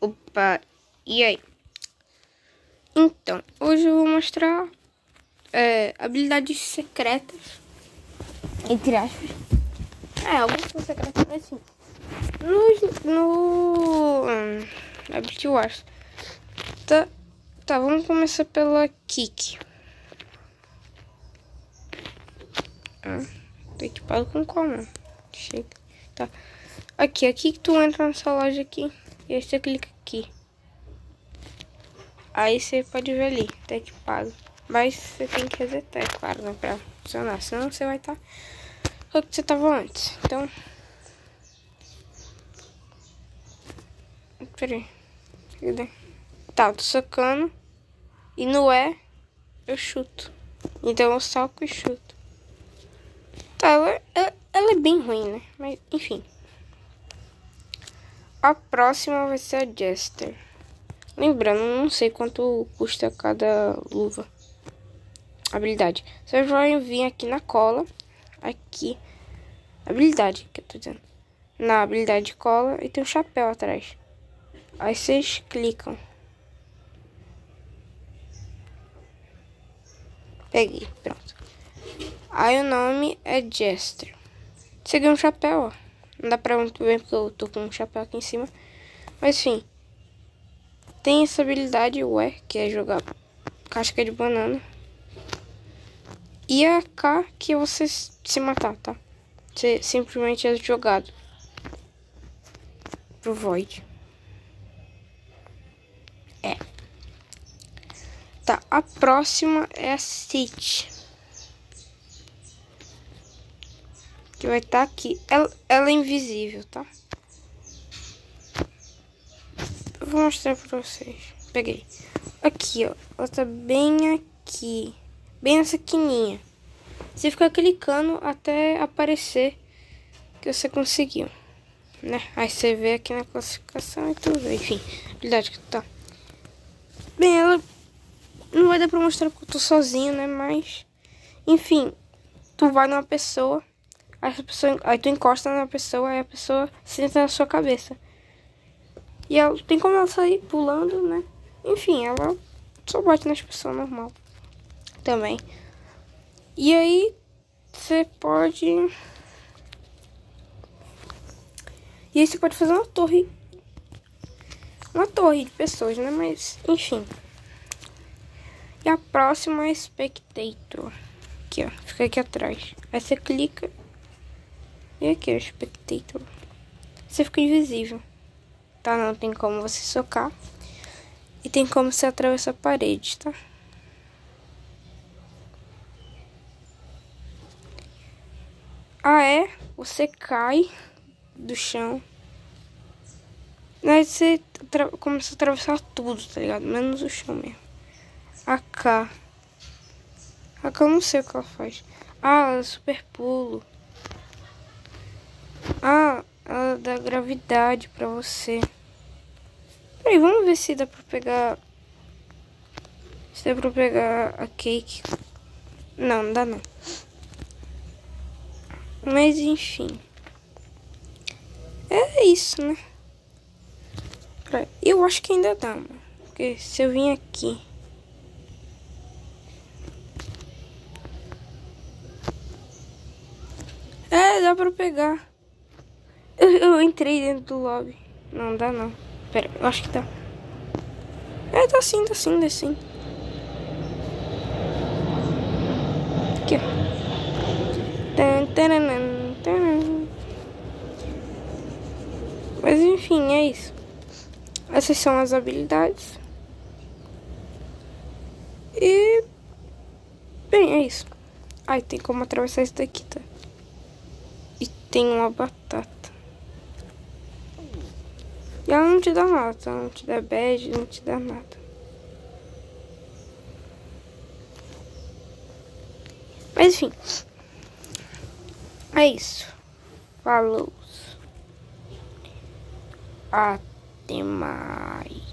Opa, e aí? Então, hoje eu vou mostrar habilidades secretas, entre aspas. Algumas são secretas, mas assim, no Ability Wars. Tá, vamos começar pela Kick. Tô equipado com qual, mano? Chega. Tá. Aqui que tu entra nessa loja aqui. E aí você clica aqui. Aí você pode ver ali, tá equipado. Mas você tem que resetar, é claro, né? Pra funcionar. Senão você vai estar o que você tava antes. Então. Pera aí. Cadê? Tá, eu tô socando. E no eu chuto. Então eu soco e chuto. Tá, ela é bem ruim, né? Mas enfim. A próxima vai ser a Jester. Lembrando, não sei quanto custa cada luva. Habilidade. Você vai vir aqui na cola. Aqui. Habilidade, que eu tô dizendo. Na habilidade de cola e tem um chapéu atrás. Aí vocês clicam. Peguei, pronto. Aí o nome é Jester. Você ganha um chapéu, ó. Não dá pra muito bem porque eu tô com um chapéu aqui em cima. Mas enfim. Tem essa habilidade, que é jogar casca de banana. E a K, que é você se matar, tá? Você simplesmente é jogado pro Void. Tá, a próxima é a City. Que vai estar aqui. Ela é invisível, tá? Eu vou mostrar pra vocês. Peguei. Aqui, ó. Ela tá bem aqui. Bem nessa quininha. Você fica clicando até aparecer que você conseguiu, né? Aí você vê aqui na classificação e tudo. Enfim, habilidade que tá. Bem, ela não vai dar pra mostrar porque eu tô sozinho, né? Mas, enfim, tu vai numa pessoa, aí tu encosta na pessoa, aí a pessoa senta na sua cabeça. E ela tem como ela sair pulando, né? Enfim, ela só bate nas pessoas normal também. E aí você pode... E aí você pode fazer uma torre. Uma torre de pessoas, né? Mas, enfim. E a próxima é Spectator. Aqui, ó. Fica aqui atrás. Aí você clica. E aqui, ó, Spectator. Você fica invisível. Tá? Não tem como você socar. E tem como você atravessar a parede, tá? Você cai do chão. Aí você começa a atravessar tudo, tá ligado? Menos o chão mesmo. A K eu não sei o que ela faz. Ela é super pulo. Ela dá gravidade pra você. Peraí, vamos ver se dá pra pegar... Se dá pra pegar a Cake. Não dá não. Mas enfim. É isso, né? Eu acho que ainda dá, mano. Porque se eu vim aqui... dá pra pegar. Eu entrei dentro do lobby. Não dá não. Pera, eu acho que dá. Dá sim, dá sim. Aqui, ó. Mas enfim, é isso. Essas são as habilidades. E... Bem, é isso. Tem como atravessar isso daqui, tá? E tem uma batata. E ela não te dá nada, tá? Não te dá badge, não te dá nada. Mas enfim. É isso. Falou. Até mais.